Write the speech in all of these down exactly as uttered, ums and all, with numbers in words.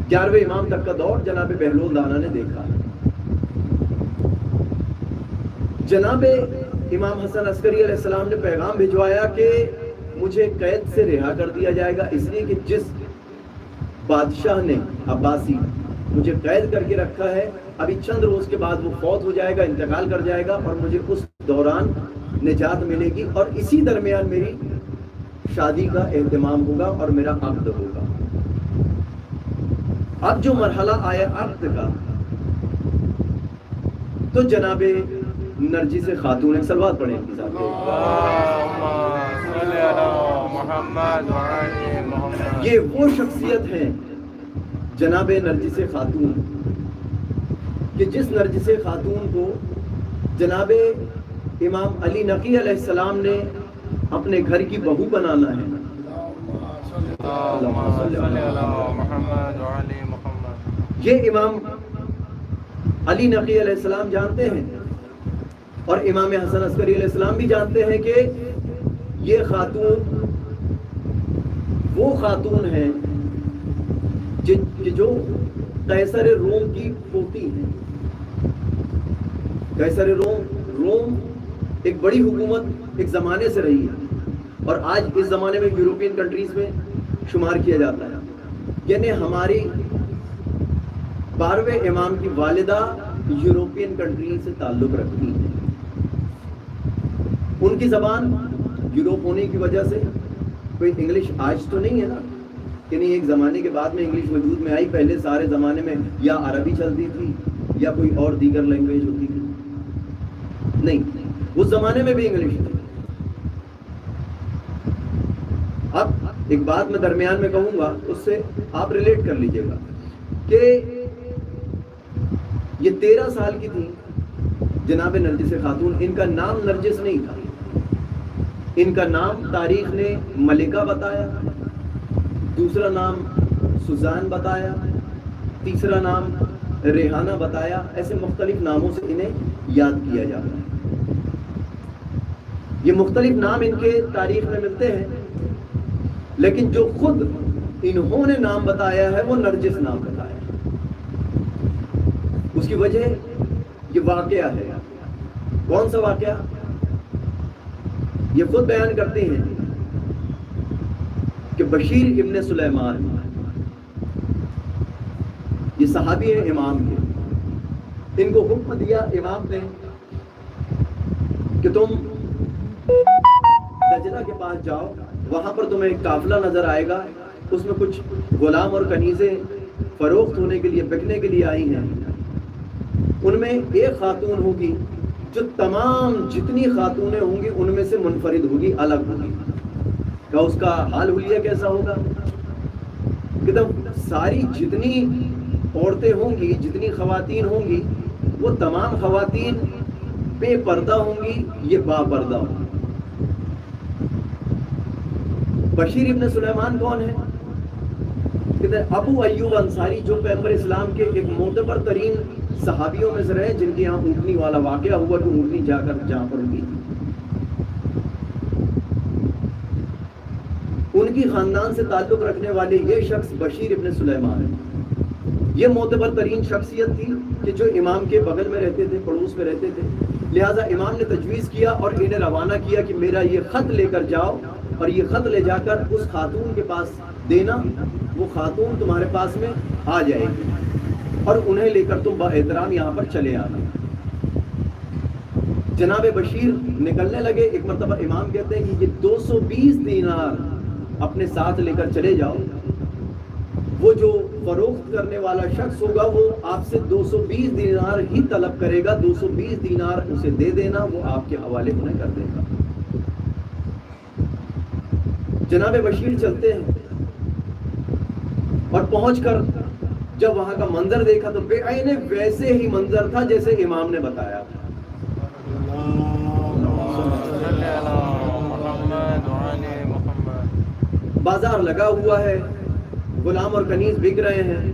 گیارہویں امام تک کا دور جناب بہلول دانا نے دیکھا. جناب امام حسن عسکری علیہ السلام نے پیغام بھجوایا کہ مجھے قید سے رہا کر دیا جائے گا، اس لیے کہ جس بادشاہ نے عباسی مجھے قید کر کے رکھا ہے ابھی چند روز کے بعد وہ فوت ہو جائے گا، انتقال کر جائے گا، اور مجھے اس دوران نجات ملے گی اور اسی درمیان میری شادی کا اہتمام ہوگا اور میرا عقد ہوگا. اب جو مرحلہ آیا عقد کا تو جناب نرجس خاتون ایک سلوات پڑھیں کے ساتھ. یہ وہ شخصیت ہیں جناب نرجس خاتون کہ جس نرجس خاتون کو جناب امام علی نقی علیہ السلام نے اپنے گھر کی بہو بنانا ہے. یہ امام علی نقی علیہ السلام جانتے ہیں اور امام حسن عسکری علیہ السلام بھی جانتے ہیں کہ یہ خاتون وہ خاتون ہیں جو قیصر روم کی پوتی ہیں. قیصر روم روم ایک بڑی حکومت ایک زمانے سے رہی ہے اور آج اس زمانے میں یورپین کنٹریز میں شمار کیا جاتا ہے. یعنی ہماری بارہویں امام کی والدہ یورپین کنٹری سے تعلق رکھتی ہے. ان کی زبان یوروپ ہونے کی وجہ سے کوئی انگلش آج تو نہیں ہے نا کہ نہیں، ایک زمانے کے بعد میں انگلش وجود میں آئی. پہلے سارے زمانے میں یا عربی چلتی تھی یا کوئی اور دیگر لینگویج ہوتی تھی. نہیں، اس زمانے میں بھی انگلش تھی. اب ایک بات میں درمیان میں کہوں گا، اس سے آپ ریلیٹ کر لیجئے گا کہ یہ تیرہ سال کی تھی جناب نرجس خاتون. ان کا نام نرجس نہیں تھا، ان کا نام تاریخ نے ملکہ بتایا، دوسرا نام سوزان بتایا، تیسرا نام ریحانہ بتایا. ایسے مختلف ناموں سے انہیں یاد کیا جاتا ہے. یہ مختلف نام ان کے تاریخ میں ملتے ہیں، لیکن جو خود انہوں نے نام بتایا ہے وہ نرجس نام بتایا. اس کی وجہ یہ واقعہ ہے. کون سا واقعہ؟ یہ خود بیان کرتے ہیں کہ بشیر ابن سلیمان یہ صحابی ہیں امام کے. ان کو حکم دیا امام نے کہ تم دجلہ کے پاس جاؤ، وہاں پر تمہیں ایک قافلہ نظر آئے گا، اس میں کچھ غلام اور کنیزیں فروخت ہونے کے لیے بکنے کے لیے آئی ہیں. ان میں ایک خاتون ہوگی جو تمام جتنی خاتونیں ہوں گی ان میں سے منفرد ہوگی، الگ ہوگی. کیا اس کا حال حلیہ کیسا ہوگا؟ کہ تب ساری جتنی عورتیں ہوں گی، جتنی خواتین ہوں گی، وہ تمام خواتین بے پردہ ہوں گی، یہ با پردہ ہوں گی. بشیر ابن سلیمان کون ہے؟ کہتے ہیں ابو ایوب انصاری، جو پیغمبر اسلام کے ایک معتبر ترین صحابیوں میں سے رہے، جن کے یہاں اونٹنی والا واقعہ ہوا کہ اونٹنی جا کر جہاں پر ہوئی، ان کی خاندان سے تعلق رکھنے والے یہ شخص بشیر ابن سلیمان ہے. یہ معتبر ترین شخصیت تھی کہ جو امام کے بغل میں رہتے تھے، پڑوس میں رہتے تھے. لہٰذا امام نے تجویز کیا اور انہیں روانہ کیا کہ میرا یہ خط لے کر جاؤ اور یہ خط لے جا کر اس خاتون کے پاس دینا، وہ خاتون تمہارے پاس میں آ جائے گی اور انہیں لے کر تم با احترام یہاں پر چلے آنا. جناب بشیر نکلنے لگے. ایک مرتبہ امام کہتے ہیں کہ یہ دو سو بیس دینار اپنے ساتھ لے کر چلے جاؤ. وہ جو فروخت کرنے والا شخص ہوگا وہ آپ سے دو سو بیس دینار ہی طلب کرے گا، دو سو بیس دینار اسے دے دینا، وہ آپ کے حوالے انہیں کر دے گا. جناب بشیر چلتے ہیں اور پہنچ کر جب وہاں کا منظر دیکھا تو بے عینے ویسے ہی منظر تھا جیسے امام نے بتایا تھا. بازار لگا ہوا ہے، غلام اور کنیز بک رہے ہیں.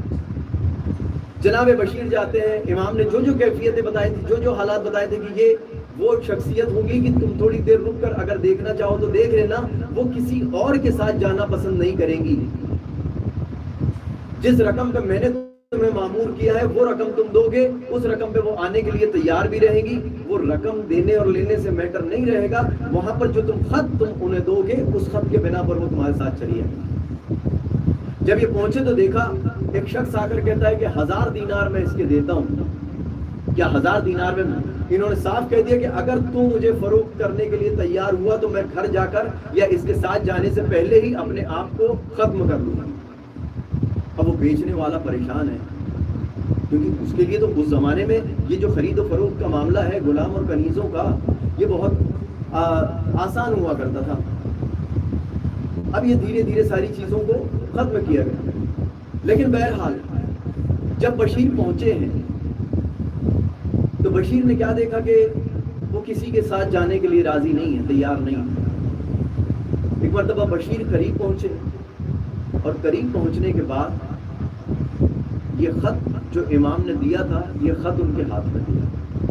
جناب بشیر جاتے ہیں. امام نے جو جو کیفیتیں بتائی تھی، جو جو حالات بتائے تھے کہ یہ وہ شخصیت ہوگی کہ تم تھوڑی دیر رک کر اگر دیکھنا چاہو تو دیکھ لینا، وہ کسی اور کے ساتھ جانا پسند نہیں کریں گی. جس رقم پہ میں نے تمہیں مامور کیا ہے وہ رقم تم دو گے، اس رقم پہ وہ آنے کے لیے تیار بھی رہیں گی. وہ رقم دینے اور لینے سے میٹر نہیں رہے گا، وہاں پر جو تم خط تم انہیں دو گے اس خط کے بنا پر وہ تمہارے ساتھ چلی آئے. جب یہ پہنچے تو دیکھا ایک شخص آ کر کہتا ہے کہ ہزار دینار میں اس کے دیتا ہوں. کیا ہزار دینار میں؟ انہوں نے صاف کہہ دیا کہ اگر تو مجھے فروخت کرنے کے لیے تیار ہوا تو میں گھر جا کر یا اس کے ساتھ جانے سے پہلے ہی اپنے آپ کو ختم کر لوں گا. اب وہ بیچنے والا پریشان ہے، کیونکہ اس کے لیے تو اس زمانے میں یہ جو خرید و فروخت کا معاملہ ہے غلام اور کنیزوں کا، یہ بہت آسان ہوا کرتا تھا. اب یہ دھیرے دھیرے ساری چیزوں کو ختم کیا گیا. لیکن بہرحال جب بشیر پہنچے ہیں تو بشیر نے کیا دیکھا کہ وہ کسی کے ساتھ جانے کے لیے راضی نہیں ہے، تیار نہیں ہے. ایک مرتبہ بشیر قریب پہنچے اور قریب پہنچنے کے بعد یہ خط جو امام نے دیا تھا یہ خط ان کے ہاتھ میں دیا.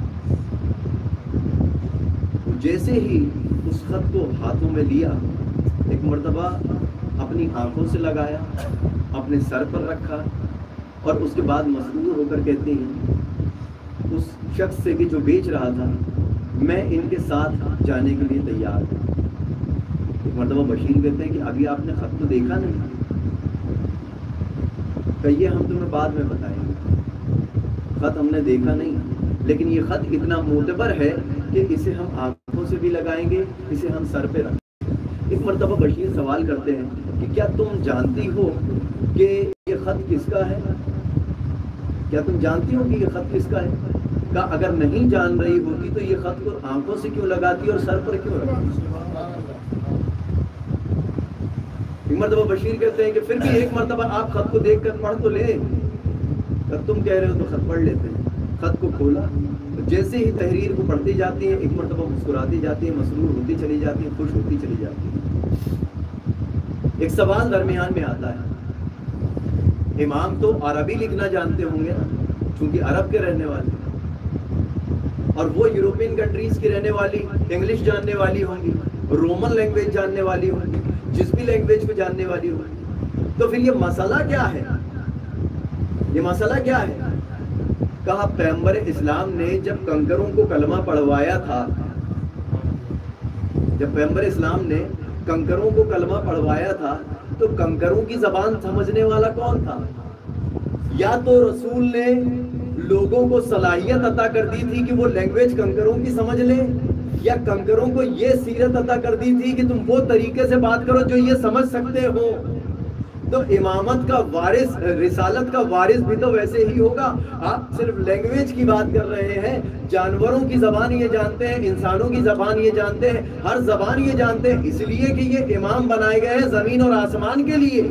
جیسے ہی اس خط کو ہاتھوں میں لیا، ایک مرتبہ اپنی آنکھوں سے لگایا، اپنے سر پر رکھا اور اس کے بعد مسرور ہو کر کہتے ہیں اس شخص سے کہ جو بیچ رہا تھا، میں ان کے ساتھ جانے کے لیے تیار ہوں. ایک مرتبہ بشیر کہتے ہیں کہ ابھی آپ نے خط تو دیکھا نہیں. کہیے ہم تمہیں بعد میں بتائیں گے، خط ہم نے دیکھا نہیں، لیکن یہ خط اتنا معتبر ہے کہ اسے ہم آنکھوں سے بھی لگائیں گے، اسے ہم سر پہ رکھیں گے. ایک مرتبہ بشیر سوال کرتے ہیں کہ کیا تم جانتی ہو کہ یہ خط کس کا ہے؟ کیا تم جانتی ہو کہ یہ خط کس کا ہے؟ کہ اگر نہیں جان رہی ہوتی تو یہ خط کو آنکھوں سے کیوں لگاتی اور سر پر کیوں رکھتی؟ ایک مرتبہ بشیر کہتے ہیں کہ پھر بھی ایک مرتبہ آپ خط کو دیکھ کر پڑھ تو لیں. اگر تم کہہ رہے ہو تو خط پڑھ لیتے ہیں. خط کو کھولا، جیسے ہی تحریر کو پڑھتی جاتی ہیں ایک مرتبہ مسکراتی جاتی ہیں، مسرور ہوتی چلی جاتی ہیں، خوش ہوتی چلی جاتی ہیں. ایک سوال درمیان میں آتا ہے، امام تو عربی لکھنا جانتے ہوں گے نا، چونکہ عرب کے رہنے والے، اور وہ یورپین کنٹریز کی رہنے والی انگلش جاننے والی ہوں گی، رومن لینگویج جاننے والی ہوں گی، جس بھی لینگویج کو جاننے والی ہوں گی. تو پھر یہ مسئلہ کیا ہے؟ یہ مسئلہ کیا ہے؟ کہا پیغمبر اسلام نے جب کنکروں کو کلمہ پڑھوایا تھا، جب پیغمبر اسلام نے کنکروں کو کلمہ پڑھوایا تھا تو کنکروں کی زبان سمجھنے والا کون تھا؟ یا تو رسول نے لوگوں کو صلاحیت عطا کر دی تھی کہ وہ لینگویج کنکروں کی سمجھ لیں، یا کنکروں کو یہ سیرت عطا کر دی تھی کہ تم وہ طریقے سے بات کرو جو یہ سمجھ سکتے ہو. تو امامت کا وارث، رسالت کا وارث بھی تو ویسے ہی ہوگا. آپ صرف لینگویج کی بات کر رہے ہیں، جانوروں کی زبان یہ جانتے ہیں، انسانوں کی زبان یہ جانتے ہیں، ہر زبان یہ جانتے ہیں، اس لیے کہ یہ امام بنائے گئے ہیں زمین اور آسمان کے لیے.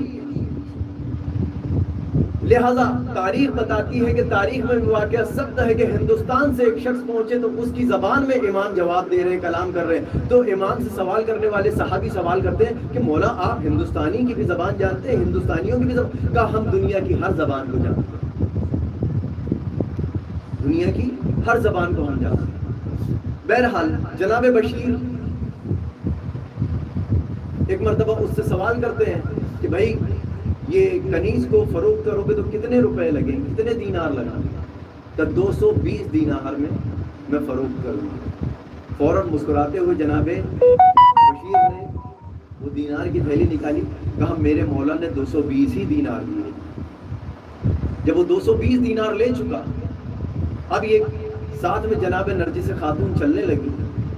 لہذا تاریخ بتاتی ہے کہ تاریخ میں واقعہ ثبت ہے کہ ہندوستان سے ایک شخص پہنچے تو اس کی زبان میں امام جواب دے رہے ہیں، کلام کر رہے ہیں. تو امام سے سوال کرنے والے صحابی سوال کرتے ہیں کہ مولا آپ ہندوستانی کی بھی زبان جانتے ہیں، ہندوستانیوں کی بھی زبان؟ کہا ہم دنیا کی ہر زبان کو جانتے ہیں، دنیا کی ہر زبان کو ہم جانتے ہیں. بہرحال جناب بشیر ایک مرتبہ اس سے سوال کرتے ہیں کہ بھائی یہ کنیز کو فروخت کرو گے تو کتنے روپے لگیں گے، کتنے دینار لگیں گے؟ تو دو سو بیس دینار میں میں فروخت کروں گا. فوراً مسکراتے ہوئے جناب بشیر نے وہ دینار کی تھیلی نکالی، کہا میرے مولا نے دو سو بیس ہی دینار دیے. جب وہ دو سو بیس دینار لے چکا، اب یہ ساتھ میں جناب نرجس خاتون چلنے لگی.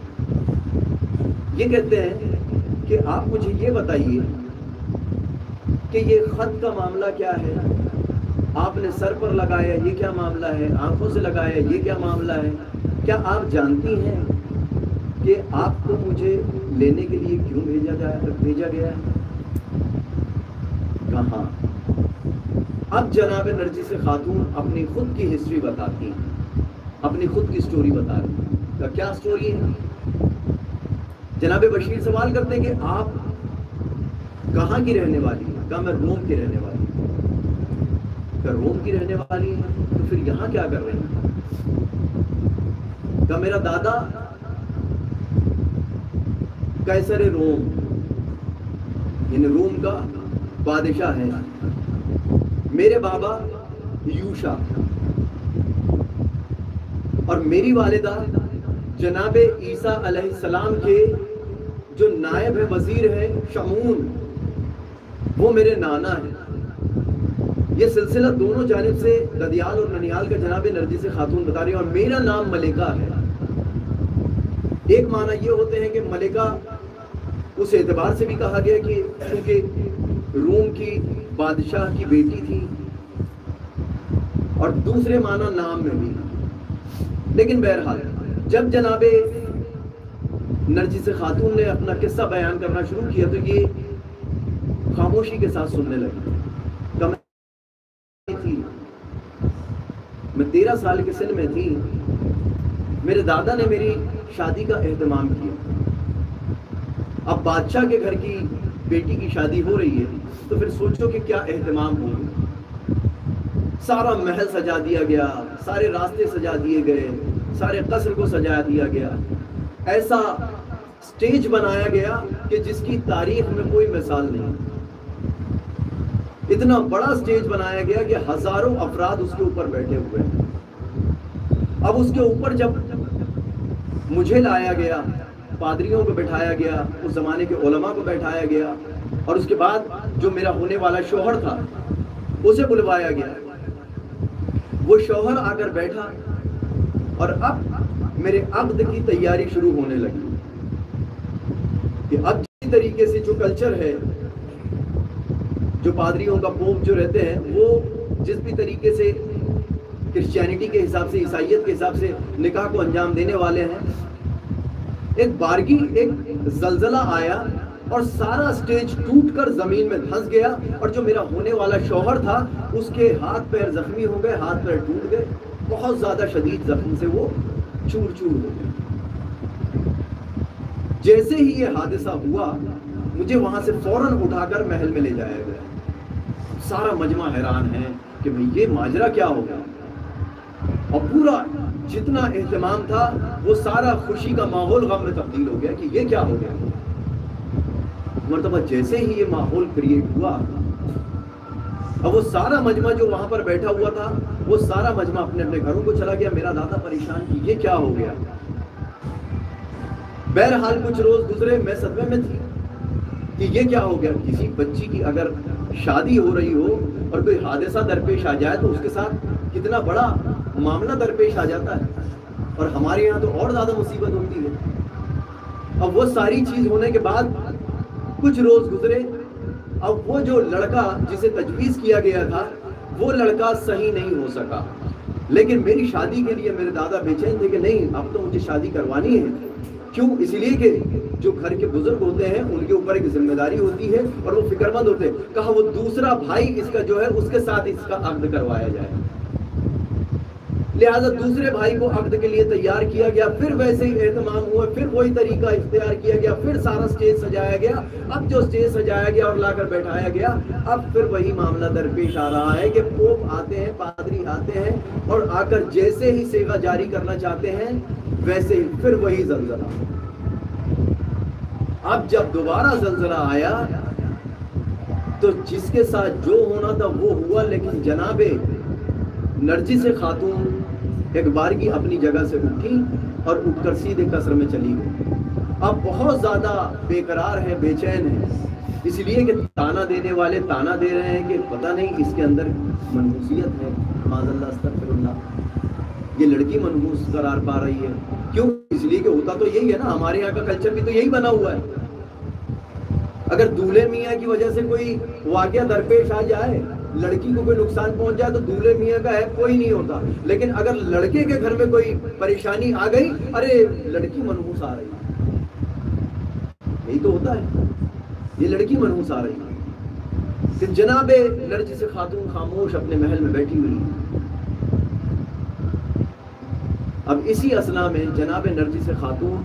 یہ کہتے ہیں کہ آپ مجھے یہ بتائیے کہ یہ خط کا معاملہ کیا ہے؟ آپ نے سر پر لگایا، یہ کیا معاملہ ہے؟ آنکھوں سے لگایا، یہ کیا معاملہ ہے؟ کیا آپ جانتی ہیں کہ آپ کو مجھے لینے کے لیے کیوں بھیجا گیا بھیجا گیا ہے؟ کہاں؟ اب جناب نرجس خاتون اپنی خود کی ہسٹری بتاتی ہیں، اپنی خود کی سٹوری بتا رہی ہیں. کیا سٹوری ہے؟ جناب بشیر سوال کرتے ہیں کہ آپ کہاں کی رہنے والی ہیں؟ کہا میں روم کی رہنے والی ہوں. کہا روم کی رہنے والی ہیں تو پھر یہاں کیا کر رہے ہیں؟ کہا میرا دادا قیصر روم، یعنی روم کا بادشاہ ہے، میرے بابا یوشا اور میری والدہ جناب عیسیٰ علیہ السلام کے جو نائب ہے وزیر ہے شمعون، وہ میرے نانا ہیں۔ یہ سلسلہ دونوں جانب سے ددیال اور ننیال کا جناب نرجس خاتون بتا رہی ہے، اور میرا نام ملکہ ہے۔ ایک معنی یہ ہوتے ہیں کہ ملکہ اس اعتبار سے بھی کہا گیا کہ کیونکہ روم کی بادشاہ کی بیٹی تھی، اور دوسرے معنی نام میں بھی۔ لیکن بہرحال جب جناب نرجس خاتون نے اپنا قصہ بیان کرنا شروع کیا تو یہ خاموشی کے ساتھ سننے لگی۔ تھی میں تیرہ سال کے سن میں تھی، میرے دادا نے میری شادی کا اہتمام کیا۔ اب بادشاہ کے گھر کی بیٹی کی شادی ہو رہی ہے تو پھر سوچو کہ کیا اہتمام ہوگا۔ سارا محل سجا دیا گیا، سارے راستے سجا دیے گئے، سارے قصر کو سجا دیا گیا، ایسا سٹیج بنایا گیا کہ جس کی تاریخ میں کوئی مثال نہیں۔ اتنا بڑا سٹیج بنایا گیا کہ ہزاروں افراد اس کے اوپر بیٹھے ہوئے ہیں۔ اب اس کے اوپر جب مجھے لایا گیا، پادریوں کو بٹھایا گیا، اس زمانے کے علماء کو بیٹھایا گیا، اور اس کے بعد جو میرا ہونے والا شوہر تھا اسے بلوایا گیا۔ وہ شوہر آ کر بیٹھا اور اب میرے عقد کی تیاری شروع ہونے لگی کہ اب جس طریقے سے جو کلچر ہے، جو پادریوں کا پوپ جو رہتے ہیں، وہ جس بھی طریقے سے کرسچینٹی کے حساب سے، عیسائیت کے حساب سے نکاح کو انجام دینے والے ہیں، ایک بارگی ایک زلزلہ آیا اور سارا سٹیج ٹوٹ کر زمین میں دھنس گیا، اور جو میرا ہونے والا شوہر تھا اس کے ہاتھ پیر زخمی ہو گئے، ہاتھ پیر ٹوٹ گئے، بہت زیادہ شدید زخم سے وہ چور چور ہو گئے۔ جیسے ہی یہ حادثہ ہوا مجھے وہاں سے فوراً اٹھا کر محل میں لے جایا گیا۔ سارا مجمع حیران ہے کہ بھئی یہ ماجرا کیا ہو گیا، اور پورا جتنا اہتمام تھا وہ سارا خوشی کا ماحول غم میں تبدیل ہو گیا کہ یہ کیا ہو گیا۔ مرتبہ جیسے ہی یہ ماحول کریٹ ہوا، اب وہ سارا مجمع جو وہاں پر بیٹھا ہوا تھا وہ سارا مجمع اپنے اپنے گھروں کو چلا گیا۔ میرا دادا پریشان کہ یہ کیا ہو گیا۔ بہرحال کچھ روز گزرے، میں صدمے میں تھی کہ یہ کیا ہو گیا۔ کسی بچی کی اگر شادی ہو رہی ہو اور کوئی حادثہ درپیش آ جائے تو اس کے ساتھ کتنا بڑا معاملہ درپیش آ جاتا ہے، اور ہمارے یہاں تو اور زیادہ مصیبت ہوتی ہے۔ اب وہ ساری چیز ہونے کے بعد کچھ روز گزرے، اب وہ جو لڑکا جسے تجویز کیا گیا تھا وہ لڑکا صحیح نہیں ہو سکا، لیکن میری شادی کے لیے میرے دادا بے چین تھے کہ نہیں اب تو مجھے شادی کروانی ہے۔ کیوں؟ اس لیے کہ جو گھر کے بزرگ ہوتے ہیں ان کے اوپر ایک ذمہ داری ہوتی ہے اور وہ فکر مند ہوتے ہیں۔ کہا وہ دوسرا بھائی اس کا جو ہے اس کے ساتھ اس کا عقد کروایا جائے، لہذا دوسرے بھائی کو عقد کے لیے تیار کیا گیا۔ پھر ویسے ہی اہتمام ہوا، پھر وہی طریقہ اختیار کیا گیا، پھر سارا سٹیج سجایا گیا۔ اب جو سٹیج سجایا گیا اور لا کر بیٹھایا گیا، اب پھر وہی معاملہ درپیش آ رہا ہے کہ پوپ آتے ہیں، پادری آتے ہیں، اور آ کر جیسے ہی سیغہ جاری کرنا چاہتے ہیں ویسے ہی پھر وہی زلزلہ۔ اب جب دوبارہ زلزلہ آیا تو جس کے ساتھ جو ہونا تھا وہ ہوا، لیکن جناب نرجس خاتون ایک بارگی اپنی جگہ سے اٹھی اور اٹھ کر سیدھے قصر میں چلی گئی۔ اب بہت زیادہ بے قرار ہے، بے چین ہے، اس لیے کہ تانا دینے والے تانا دے رہے ہیں کہ پتہ نہیں اس کے اندر منحوسیت ہے، معاذ اللہ استغفر اللہ، یہ لڑکی منحوس قرار پا رہی ہے۔ کیوں؟ اس لیے کہ ہوتا تو یہی ہے نا، ہمارے یہاں کا کلچر بھی تو یہی بنا ہوا ہے۔ اگر دولہے میاں کی وجہ سے کوئی واقعہ درپیش آ جائے، لڑکی کو کوئی نقصان پہنچ جائے تو دولہے میاں کا ہے کوئی نہیں ہوتا، لیکن اگر لڑکے کے گھر میں کوئی پریشانی آ گئی، ارے لڑکی منحوس آ رہی ہے، یہی تو ہوتا ہے، یہ لڑکی منحوس آ رہی ہے۔ کہ جناب نرجس خاتون خاموش اپنے محل میں بیٹھی ہوئی۔ اب اسی اثنا میں جناب نرجس خاتون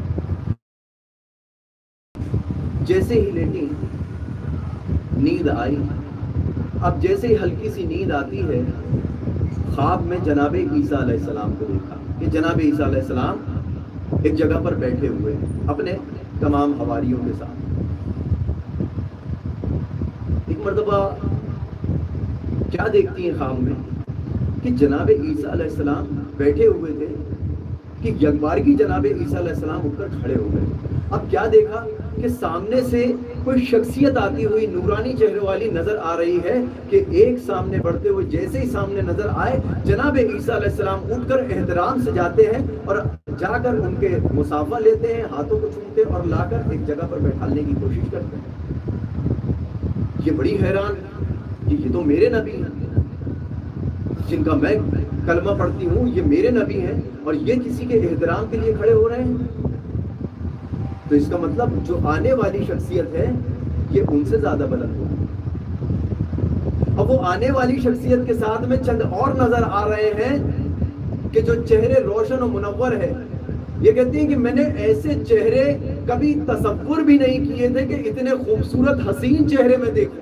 جیسے ہی لیٹی، نیند آئی۔ اب جیسے ہی ہلکی سی نیند آتی ہے، خواب میں جناب عیسیٰ علیہ السلام کو دیکھا کہ جناب عیسیٰ علیہ السلام ایک جگہ پر بیٹھے ہوئے اپنے تمام حواریوں کے ساتھ۔ ایک مرتبہ کیا دیکھتی ہیں خواب میں کہ جناب عیسیٰ علیہ السلام بیٹھے ہوئے تھے کہ یکبار کی جناب عیسیٰ علیہ السلام اٹھ کر کھڑے ہو گئے. اب کیا دیکھا کہ سامنے سے کوئی شخصیت آتی ہوئی نورانی چہرے والی نظر آ رہی ہے کہ ایک سامنے بڑھتے ہوئے جیسے ہی سامنے نظر آئے جناب عیسیٰ علیہ السلام اٹھ کر احترام سے جاتے ہیں اور جا کر ان کے مصافحہ لیتے ہیں, ہاتھوں کو چومتے ہیں اور لا کر ایک جگہ پر بیٹھانے کی کوشش کرتے ہیں. یہ بڑی حیران کہ یہ تو میرے نبی ہیں جن کا میں کلمہ پڑھتی ہوں, یہ میرے نبی ہیں اور یہ کسی کے احترام کے لیے کھڑے ہو رہے ہیں. تو اس کا مطلب جو آنے والی شخصیت ہے یہ ان سے زیادہ بلند ہوگی. اب وہ آنے والی شخصیت کے ساتھ میں چند اور نظر آ رہے ہیں کہ جو چہرے روشن و منور ہے. یہ کہتی ہیں کہ میں نے ایسے چہرے کبھی تصور بھی نہیں کیے تھے کہ اتنے خوبصورت حسین چہرے میں دیکھوں.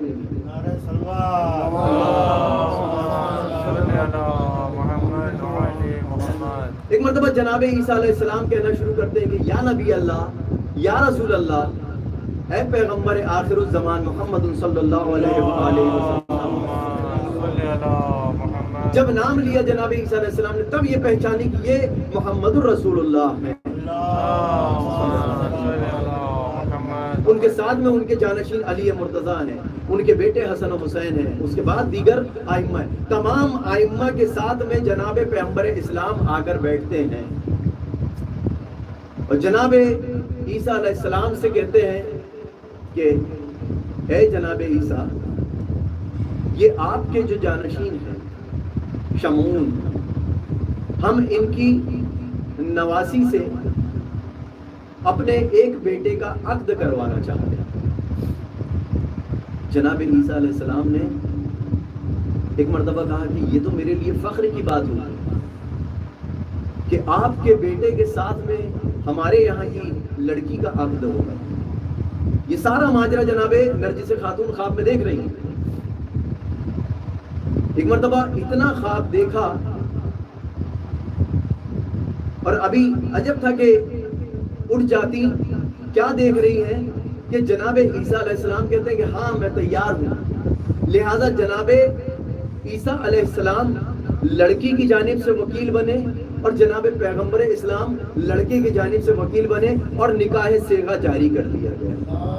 ایک مرتبہ جناب عیسیٰ علیہ السلام کہنا شروع کرتے ہیں کہ یا نبی اللہ, یا رسول اللہ, اے پیغمبر آخر الزمان محمد صلی اللہ علیہ وآلہ وسلم. جب نام لیا جناب عیسیٰ علیہ السلام نے تب یہ پہچانی کہ یہ محمد الرسول اللہ ہے. ان کے ساتھ میں ان کے جانشین علی مرتضیٰ ہیں, ان کے بیٹے حسن و حسین ہیں, اس کے بعد دیگر آئمہ ہیں. تمام آئمہ کے ساتھ میں جناب پیغمبر اسلام آ کر بیٹھتے ہیں اور جناب عیسیٰ علیہ السلام سے کہتے ہیں کہ اے جناب عیسیٰ, یہ آپ کے جو جانشین ہیں شمعون, ہم ان کی نواسی سے اپنے ایک بیٹے کا عقد کروانا چاہتے ہیں. جناب عیسیٰ علیہ السلام نے ایک مرتبہ کہا کہ یہ تو میرے لیے فخر کی بات ہوئی کہ آپ کے بیٹے کے ساتھ میں ہمارے یہاں کی لڑکی کا عقد ہوگا. یہ سارا ماجرا جناب نرجس خاتون خواب میں دیکھ رہی ہیں. ایک مرتبہ اتنا خواب دیکھا اور ابھی عجب تھا کہ اٹھ جاتی. کیا دیکھ رہی ہیں کہ جناب عیسیٰ علیہ السلام کہتے ہیں کہ ہاں میں تیار ہوں. لہذا جناب عیسیٰ علیہ السلام لڑکی کی جانب سے وکیل بنے اور جناب پیغمبر اسلام لڑکے کی جانب سے وکیل بنے اور نکاح صیغہ جاری کر دیا گیا.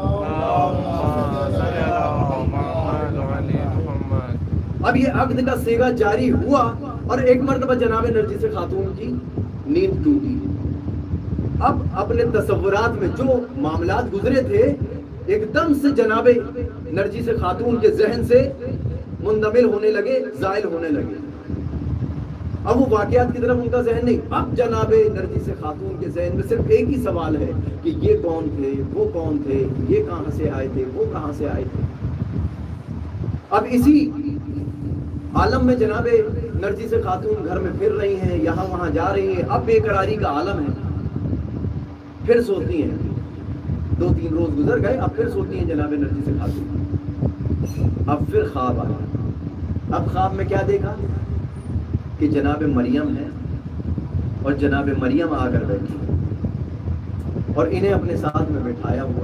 اب یہ عقد کا صیغہ جاری ہوا اور ایک مرتبہ جناب نرجس خاتون کی نیند ٹوٹی. اب اپنے تصورات میں جو معاملات گزرے تھے ایک دم سے جناب نرجس خاتون کے ذہن سے مندمل ہونے لگے, زائل ہونے لگے. اب وہ واقعات کی طرف ان کا ذہن نہیں, اب جناب نرجس خاتون کے ذہن میں صرف ایک ہی سوال ہے کہ یہ کون تھے, وہ کون تھے, یہ کہاں سے آئے تھے, وہ کہاں سے آئے تھے. اب اسی عالم میں جناب نرجس خاتون گھر میں پھر رہی ہیں, یہاں وہاں جا رہی ہیں. اب بے قراری کا عالم ہے. پھر سوتی ہیں, دو تین روز گزر گئے, اب پھر سوتی ہیں جناب نرجس خاتون. اب پھر خواب آیا. اب خواب میں کیا دیکھا کہ جناب مریم ہے اور جناب مریم آ کر بیٹھی اور انہیں اپنے ساتھ میں بٹھایا ہوا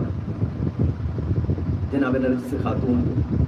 جناب نرجس خاتون.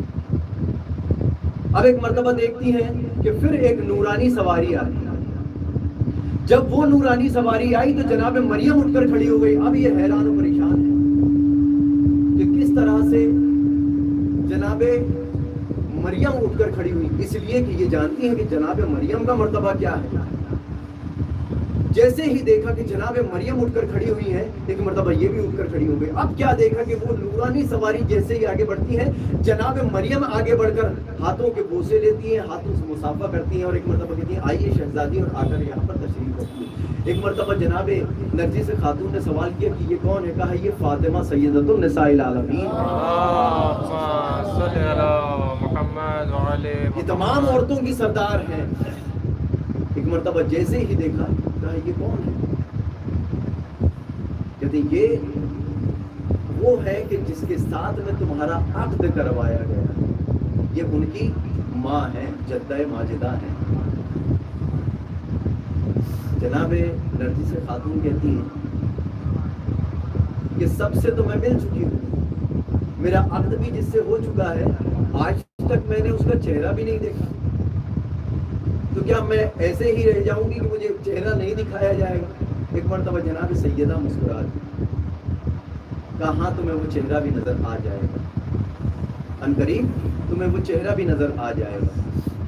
اب ایک مرتبہ دیکھتی ہیں کہ پھر ایک نورانی سواری آئی. جب وہ نورانی سواری آئی تو جناب مریم اٹھ کر کھڑی ہو گئی. اب یہ حیران و پریشان ہے کہ کس طرح سے جناب مریم اٹھ کر کھڑی ہوئی, اس لیے کہ یہ جانتی ہیں کہ جناب مریم کا مرتبہ کیا ہے. جیسے ہی دیکھا کہ جناب مریم اٹھ کر کھڑی ہوئی ہے, ایک مرتبہ یہ بھی اٹھ کر کھڑی ہو گئی. اب کیا دیکھا کہ وہ نورانی سواری جیسے ہی آگے بڑھتی ہے, جناب مریم آگے بڑھ کر ہاتھوں کے بوسے لیتی ہیں, ہاتھوں سے مصافحہ کرتی ہیں اور ایک مرتبہ کہتی ہیں آئیے شہزادی, اور آ کر یہاں پر تشریف رکھتی ہیں. ایک مرتبہ جناب نرجس خاتون نے سوال کیا کہ یہ کون ہے؟ کہا یہ فاطمہ سیدۃ النساء العالمین, یہ تمام عورتوں کی سردار ہیں. ایک مرتبہ جیسے ہی دیکھا کہا یہ کون ہے؟ کہتے یہ وہ ہے کہ جس کے ساتھ میں تمہارا عقد کروایا گیا. یہ ان کی ماں ہے, جدہ ماجدہ ہے. جناب نرجس خاتون کہتی ہیں کہ سب سے تو میں مل چکی ہوں, میرا عقد بھی جس سے ہو چکا ہے, آج تک میں نے اس کا چہرہ بھی نہیں دیکھا، تو کیا میں ایسے ہی رہ جاؤں گی کہ مجھے چہرہ نہیں دکھایا جائے گا؟ ایک مرتبہ جناب سیدہ مسکرا دی، کہا ہاں تمہیں وہ چہرہ بھی نظر آ جائے گا، ان قریب تمہیں وہ چہرہ بھی نظر آ جائے گا۔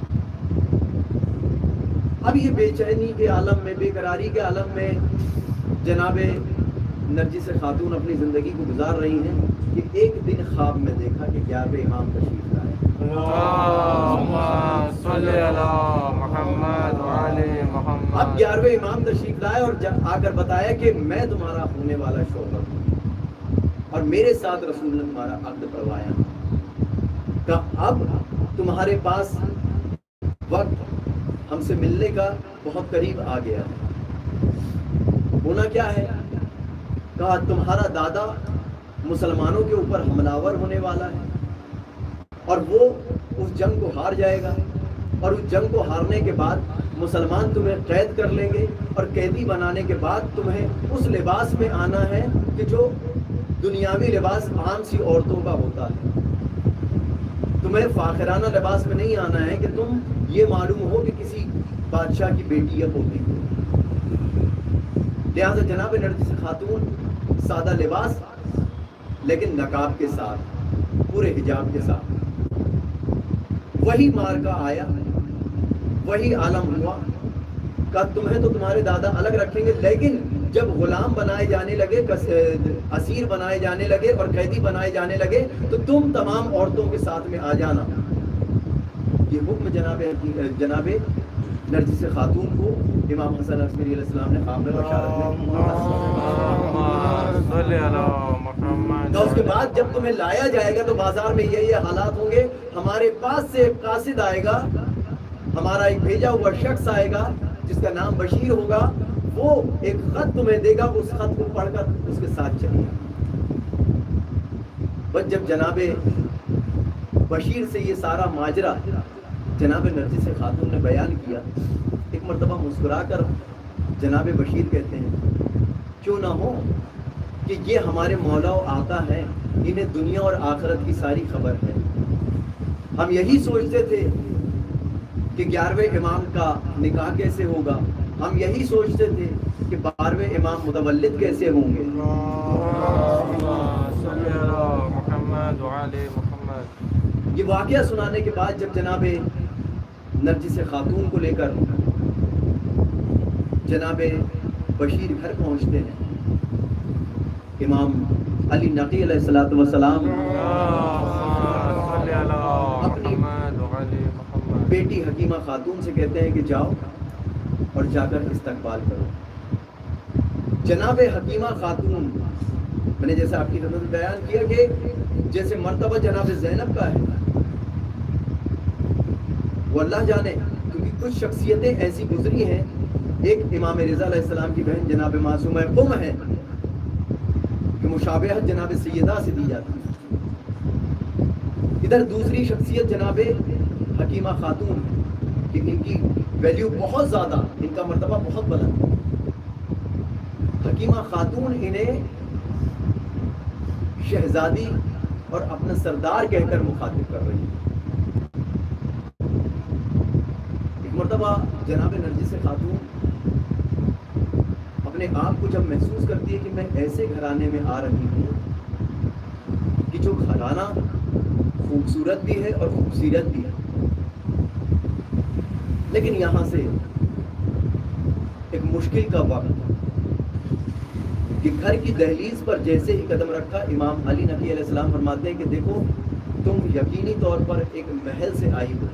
اب یہ بے چینی کے عالم میں، بے قراری کے عالم میں جناب نرجس خاتون اپنی زندگی کو گزار رہی ہیں کہ ایک دن خواب میں دیکھا کہ گیارہویں امام تشریف لائے۔ اب گیارہویں امام تشریف لائے اور آ کر بتایا کہ میں تمہارا ہونے والا شوہر ہوں اور میرے ساتھ رسول نے تمہارا عقد کروایا، کہ اب تمہارے پاس وقت ہم سے ملنے کا بہت قریب آ گیا ہے۔ ہونا کیا ہے؟ کہا تمہارا دادا مسلمانوں کے اوپر حملہ آور ہونے والا ہے اور وہ اس جنگ کو ہار جائے گا، اور اس جنگ کو ہارنے کے بعد مسلمان تمہیں قید کر لیں گے، اور قیدی بنانے کے بعد تمہیں اس لباس میں آنا ہے کہ جو دنیاوی لباس عام سی عورتوں کا ہوتا ہے۔ تمہیں فاخرانہ لباس میں نہیں آنا ہے کہ تم یہ معلوم ہو کہ کسی بادشاہ کی بیٹی یا پوتی ہو۔ لہٰذا جناب نرجس خاتون سادہ لباس لیکن نقاب کے ساتھ، پورے حجاب کے ساتھ، وہی مارکا آیا، وہی عالم ہوا کہ تمہیں تو تمہارے دادا الگ رکھیں گے، لیکن جب غلام بنائے جانے لگے، اسیر بنائے جانے لگے اور قیدی بنائے جانے لگے تو تم تمام عورتوں کے ساتھ میں آ جانا۔ یہ حکم جناب جناب نرجس خاتون کو امام حسن عسکری علیہ السلام نے خواب میں بشارت دی۔ تو اس کے بعد جب تمہیں لایا جائے گا تو بازار میں یہ یہ حالات ہوں گے، ہمارے پاس سے ایک قاصد آئے گا، ہمارا ایک بھیجا ہوا شخص آئے گا جس کا نام بشیر ہوگا، وہ ایک خط تمہیں دے گا، اس خط کو پڑھ کر اس کے ساتھ چلیے۔ بس جب جناب بشیر سے یہ سارا ماجرا جناب نرجس خاتون نے بیان کیا، ایک مرتبہ مسکرا کر جناب بشیر کہتے ہیں کیوں نہ ہو کہ یہ ہمارے مولا و آقا ہیں، انہیں دنیا اور آخرت کی ساری خبر ہے۔ ہم یہی سوچتے تھے کہ گیارہویں امام کا نکاح کیسے ہوگا، ہم یہی سوچتے تھے کہ بارہویں امام متولد کیسے ہوں گے۔ یہ واقعہ سنانے کے بعد جب جناب نرجس خاتون کو لے کر جناب بشیر گھر پہنچتے ہیں، امام علی نقی علیہ الصلوۃ والسلام اپنی بیٹی حکیمہ خاتون سے کہتے ہیں کہ جاؤ اور جا کر استقبال کرو۔ جناب حکیمہ خاتون، میں نے جیسے آپ کی خدمت میں بیان کیا کہ جیسے مرتبہ جناب زینب کا ہے، وہ اللہ جانے، کیونکہ کچھ شخصیتیں ایسی گزری ہیں، ایک امام رضا علیہ السلام کی بہن جناب معصومہ ام ہے کہ مشابہت جناب سیدہ سے دی جاتی ہے، ادھر دوسری شخصیت جناب حکیمہ خاتون کہ ان کی ویلیو بہت زیادہ، ان کا مرتبہ بہت بلند۔ حکیمہ خاتون انہیں شہزادی اور اپنا سردار کہہ کر مخاطب کر رہی ہے۔ ایک مرتبہ جناب نرجس خاتون اپنے آپ کو جب محسوس کرتی ہے کہ میں ایسے گھرانے میں آ رہی ہوں کہ جو گھرانہ خوبصورت بھی ہے اور خوبصورت بھی ہے، لیکن یہاں سے ایک مشکل کا وقت کہ گھر کی دہلیز پر جیسے ہی قدم رکھا، امام علی نقی علیہ السلام فرماتے ہیں کہ دیکھو تم یقینی طور پر ایک محل سے آئی ہو،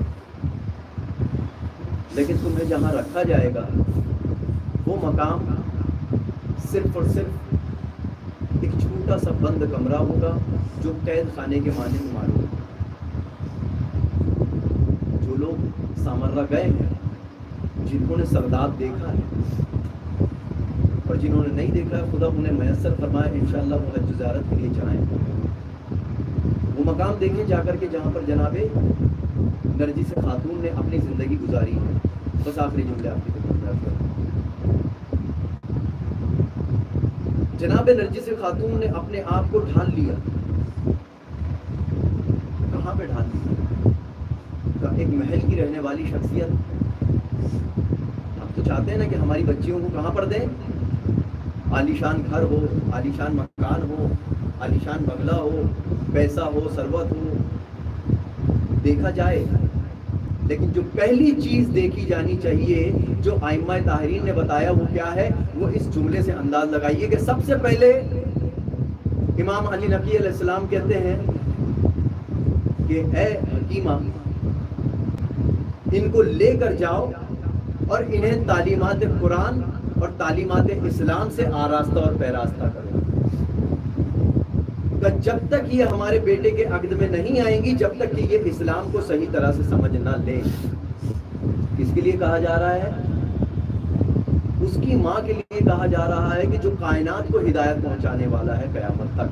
لیکن تمہیں جہاں رکھا جائے گا وہ مقام صرف اور صرف ایک چھوٹا سا بند کمرہ ہوگا جو قید خانے کے معنی میں معلوم ہے۔ جو لوگ سامرہ گئے ہیں، جنہوں نے سرداب دیکھا ہے اور جنہوں نے نہیں دیکھا ہے، خدا انہیں میسر فرمائے انشاءاللہ وہ حج زیارت کے لیے جائیں، وہ مقام دیکھیں جا کر کے جہاں پر جناب نرجس خاتون نے اپنی زندگی گزاری ہے۔ بس آخری جملے آپ کی خدمت میں عرض کرتا ہوں۔ جناب نرجس خاتون نے اپنے آپ کو ڈھال لیا۔ کہاں پہ ڈھال لیا؟ ایک محل کی رہنے والی شخصیت. ہم تو چاہتے ہیں نا کہ ہماری بچیوں کو کہاں پر دیں؟ عالیشان گھر ہو، عالیشان مکان ہو، عالیشان بنگلہ ہو، پیسہ ہو، ثروت ہو، دیکھا جائے. لیکن جو پہلی چیز دیکھی جانی چاہیے جو ائمہ طاہرین نے بتایا وہ کیا ہے؟ وہ اس جملے سے انداز لگائیے کہ سب سے پہلے امام علی نقی علیہ السلام کہتے ہیں کہ اے حکیمہ، ان کو لے کر جاؤ اور انہیں تعلیمات قرآن اور تعلیمات اسلام سے آراستہ اور پیراستہ کرو. جب تک یہ ہمارے بیٹے کے عقد میں نہیں آئیں گی، جب تک کہ یہ اسلام کو صحیح طرح سے سمجھ نہ لیں. کس کے لیے کہا جا رہا ہے؟ اس کی ماں کے لیے کہا جا رہا ہے کہ جو کائنات کو ہدایت پہنچانے والا ہے قیامت تک.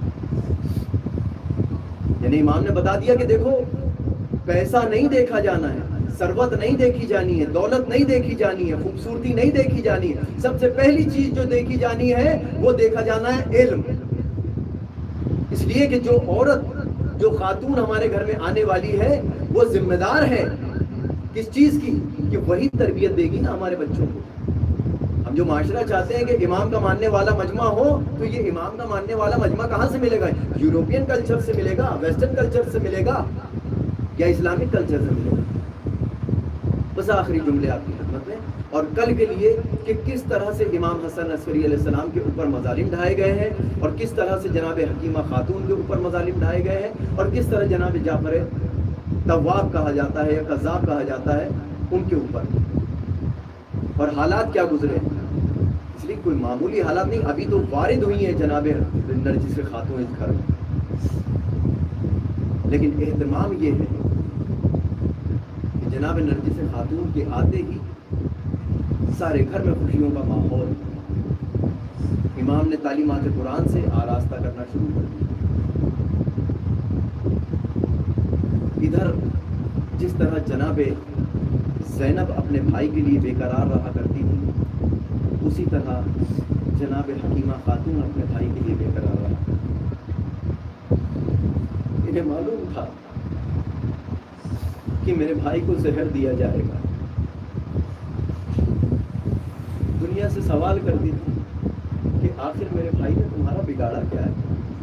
یعنی امام نے بتا دیا کہ دیکھو، پیسہ نہیں دیکھا جانا ہے، ثروت نہیں دیکھی جانی ہے، دولت نہیں دیکھی جانی ہے، خوبصورتی نہیں دیکھی جانی ہے. سب سے پہلی چیز جو دیکھی جانی ہے وہ دیکھا جانا ہے علم. اس لیے کہ جو عورت، جو خاتون ہمارے گھر میں آنے والی ہے وہ ذمہ دار ہے کس چیز کی؟ کہ وہی تربیت دے گی نا ہمارے بچوں کو. ہم جو معاشرہ چاہتے ہیں کہ امام کا ماننے والا مجمع ہو، تو یہ امام کا ماننے والا مجمع کہاں سے ملے گا؟ یوروپین کلچر سے ملے گا، ویسٹرن کلچر سے ملے گا، یا اسلامک کلچر سے ملے گا؟ بس آخری جملے آپ کی خدمت میں، اور کل کے لیے کہ کس طرح سے امام حسن عسکری علیہ السلام کے اوپر مظالم ڈھائے گئے ہیں، اور کس طرح سے جناب حکیمہ خاتون کے اوپر مظالم ڈھائے گئے ہیں، اور کس طرح جناب جعفر تواب کہا جاتا ہے یا قذاب کہا جاتا ہے ان کے اوپر، اور حالات کیا گزرے ہیں. اس لیے کوئی معمولی حالات نہیں. ابھی تو وارد ہوئی ہیں جناب نرجس خاتون اس گھر میں، لیکن اہتمام یہ ہے کہ جناب نرجس خاتون کے آتے ہی سارے گھر میں خوشیوں کا ماحول. امام نے تعلیمات قرآن سے آراستہ کرنا شروع کر دیا. ادھر جس طرح جناب زینب اپنے بھائی کے لیے بے قرار رہا کرتی تھی، اسی طرح جناب حکیمہ خاتون اپنے بھائی کے لیے بے قرار رہا. انہیں معلوم تھا کہ میرے بھائی کو زہر دیا جائے گا. دنیا سے سوال کرتی تھی کہ آخر میرے بھائی نے تمہارا بگاڑا کیا ہے؟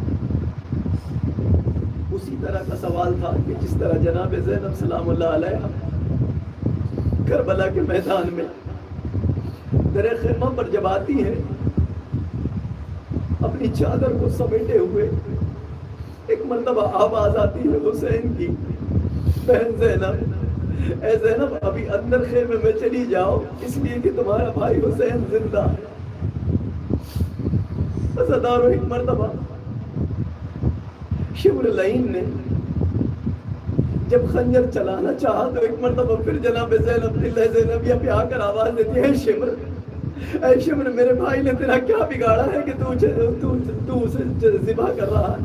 اسی طرح کا سوال تھا کہ جس طرح جناب زینب سلام اللہ علیہ کربلا کے میدان میں در خیمہ پر جب آتی ہے، اپنی چادر کو سمیٹے ہوئے، ایک مرتبہ آواز آتی ہے حسین کی، بہن زینب، اے زینب ابھی اندر خیمے میں چلی جاؤ، اس لیے کہ تمہارا بھائی حسین زندہ ہے. ازادارو ایک مرتبہ شمر لعین نے جب خنجر چلانا چاہا تو ایک مرتبہ پھر جناب زینب دل زینبیہ پہ آ کر آواز دیتی ہے، اے شمر، اے شمر میرے بھائی نے تیرا کیا بگاڑا ہے کہ تو اسے ذبح کر رہا ہے؟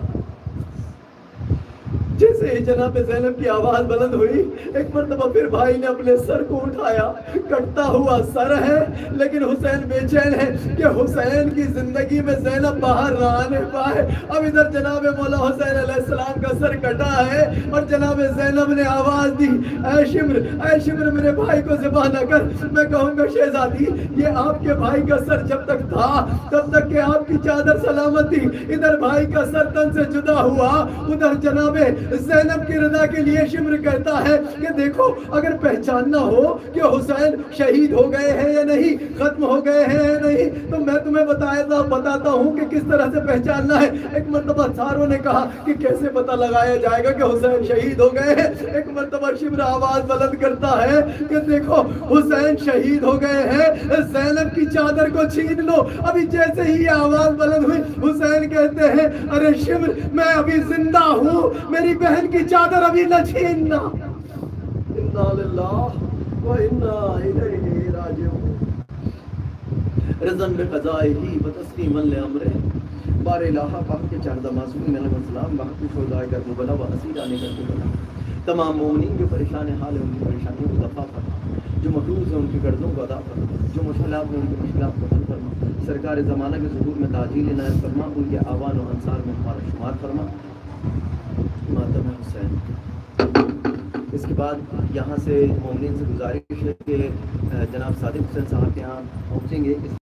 جیسے ہی جناب زینب کی آواز بلند ہوئی، ایک مرتبہ پھر بھائی نے اپنے سر کو اٹھایا. کٹتا ہوا سر ہے لیکن حسین بے چین ہے کہ حسین کی زندگی میں زینب باہر نہ آنے پائے. اب ادھر جناب مولا حسین علیہ السلام کا سر کٹا ہے اور جناب زینب نے آواز دی، اے شمر، اے شمر میرے بھائی کو ذبح نہ کر. میں کہوں گا شہزادی، یہ آپ کے بھائی کا سر جب تک تھا تب تک کہ آپ کی چادر سلامت تھی. ادھر بھائی کا سر تن سے جدا ہوا، ادھر جناب زینب کی رضا کے لیے شمر کہتا ہے کہ دیکھو اگر پہچاننا ہو کہ حسین شہید ہو گئے ہیں یا نہیں، ختم ہو گئے ہیں یا نہیں، تو میں تمہیں بتاتا بتاتا ہوں کہ کس طرح سے پہچاننا ہے. ایک مرتبہ ساروں نے کہا کہ کیسے پتہ لگایا جائے گا کہ حسین شہید ہو گئے ہیں. ایک مرتبہ شمر آواز بلند کرتا ہے کہ دیکھو حسین شہید ہو گئے ہیں، زینب کی چادر کو چھین لو. ابھی جیسے ہی یہ آواز بلند ہوئی، حسین کہتے ہیں، ارے شمر میں ابھی زندہ ہوں، میری بہن کی چادر ابھی نہ چھیننا. انا للہ و انا الیہ راجعون. رضن بقضائہ و تسلیما لامرہ. بار الہ پاک کے چاردہ معصوم میں علیہ السلام بحق شہدائے کا مبلا و اسیران کا مبلا. تمام مومنین جو پریشان حال ہیں ان کی پریشانیوں کو دفع فرما، جو مقروض ہیں ان کی قرضوں کو ادا فرما، جو مشکلات ہیں ان کے مشکلات کو حل فرما. سرکار زمانہ کے ظہور میں تعجیل عنایت فرما، ان کے آوان و انصار میں ہمارا شمار فرما. ماتم حسین اس کے بعد یہاں سے مومنین سے گزارش ہے کہ جناب صادق حسین صاحب کے یہاں پہنچیں گے.